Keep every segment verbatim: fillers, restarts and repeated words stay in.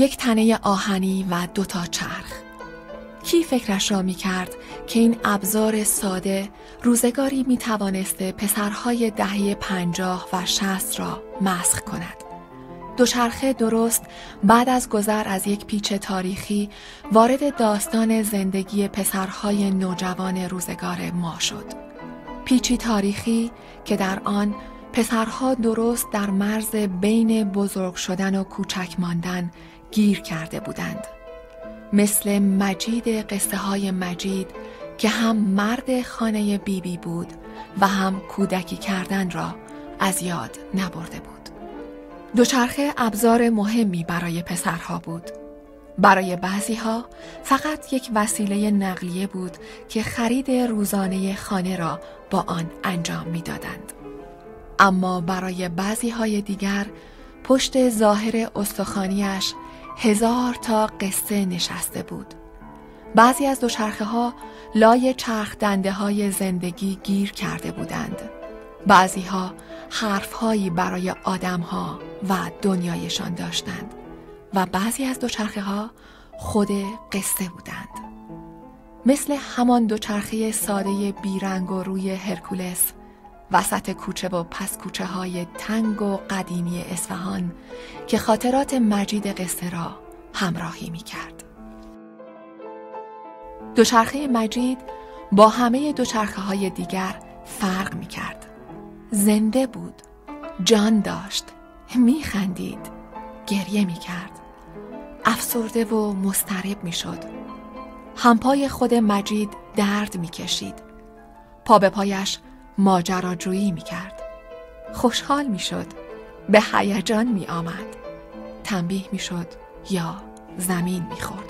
یک تنه آهنی و دوتا چرخ. کی فکرش را می کرد که این ابزار ساده روزگاری می توانسته پسرهای دهه پنجاه و شصت را مسخ کند. دوچرخه درست بعد از گذر از یک پیچ تاریخی وارد داستان زندگی پسرهای نوجوان روزگار ما شد. پیچی تاریخی که در آن پسرها درست در مرز بین بزرگ شدن و کوچک ماندن گیر کرده بودند. مثل مجید قصه های مجید که هم مرد خانه بیبی بی بود و هم کودکی کردن را از یاد نبرده بود. دوچرخه ابزار مهمی برای پسرها بود. برای بعضیها فقط یک وسیله نقلیه بود که خرید روزانه خانه را با آن انجام می‌دادند. اما برای بعضیهای دیگر پشت ظاهر استخوانیش هزار تا قصه نشسته بود. بعضی از دوچرخه ها لای چرخ دنده های زندگی گیر کرده بودند. بعضی ها حرف هایی برای آدم ها و دنیایشان داشتند و بعضی از دوچرخه ها خود قصه بودند. مثل همان دوچرخه ساده بیرنگ و روی هرکولس وسط کوچه و پس کوچه های تنگ و قدیمی اصفهان که خاطرات مجید قصه را همراهی می کرد. دوچرخه مجید با همه دوچرخه های دیگر فرق می کرد. زنده بود، جان داشت، می خندید، گریه می کرد، افسرده و مضطرب می شد. همپای خود مجید درد می کشید. پا به پایش ماجراجویی می کرد. خوشحال می شد. به هیجان می آمد. تنبیه می شد یا زمین می خورد.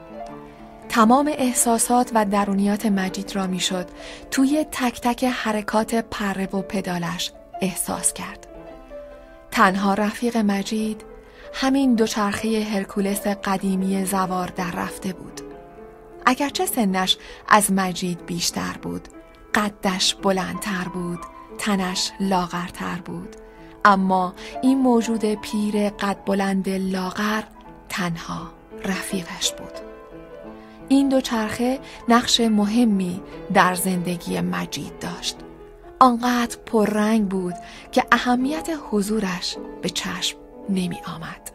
تمام احساسات و درونیات مجید را می شد توی تک تک حرکات پره و پدالش احساس کرد. تنها رفیق مجید همین دوچرخه هرکولس قدیمی زوار در رفته بود. اگرچه سنش از مجید بیشتر بود، قدش بلندتر بود، تنش لاغرتر بود، اما این موجود پیر قد بلند لاغر تنها رفیقش بود. این دوچرخه نقش مهمی در زندگی مجید داشت. آنقدر پررنگ بود که اهمیت حضورش به چشم نمی آمد.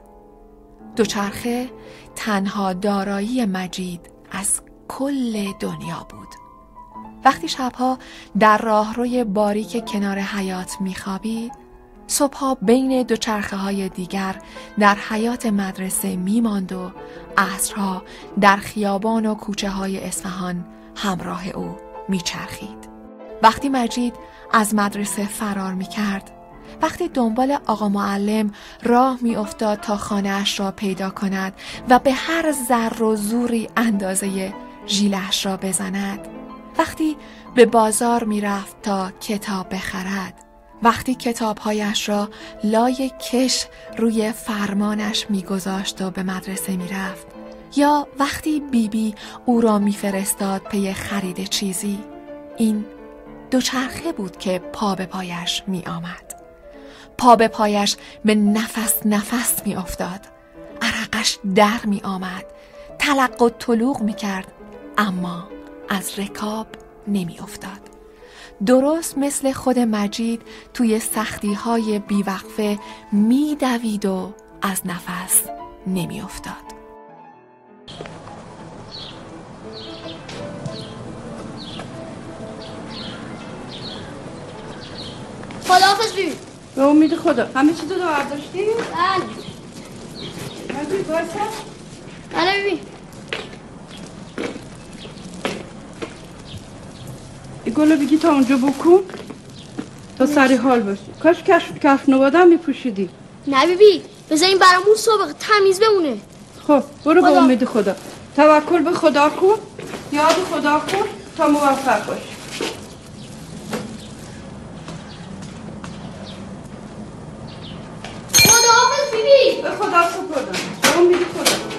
دوچرخه تنها دارایی مجید از کل دنیا بود. وقتی شبها در راهروی باریک کنار حیاط میخوابید، صبحها بین دوچرخه های دیگر در حیاط مدرسه میماند و عصرها در خیابان و کوچه های اصفهان همراه او میچرخید. وقتی مجید از مدرسه فرار میکرد، وقتی دنبال آقا معلم راه میافتاد تا خانه‌اش را پیدا کند و به هر ذر و زوری اندازه ژیلش را بزند، وقتی به بازار میرفت تا کتاب بخرد، وقتی کتابهایش را لای کش روی فرمانش میگذاشت و به مدرسه میرفت، یا وقتی بیبی بی او را میفرستاد پی خرید چیزی، این دوچرخه بود که پا به پایش می آمد. پا به پایش به نفس نفس می افتاد. عرقش در می آمد. تلق و طلوق می کرد، اما از رکاب نمی افتاد. درست مثل خود مجید توی سختی های بیوقفه می دوید و از نفس نمی افتاد. خداحافظ بیبی. به امید خدا. همه چی تو رو برداشتی؟ بله. مجید بایسته؟ بله بیبی. این گلو بگی تا اونجا بکن تا سری حال باشی. کاش کشف کف نباده هم میپوشیدی. نه بیبی، بذار این برامون صبح تمیز بمونه. خب برو خدا. به امید خدا. توکل به خدا کن، یاد خدا کن تا موفق باشی. خداحافظ بیبی. به خدا سپردم. به امید خدا.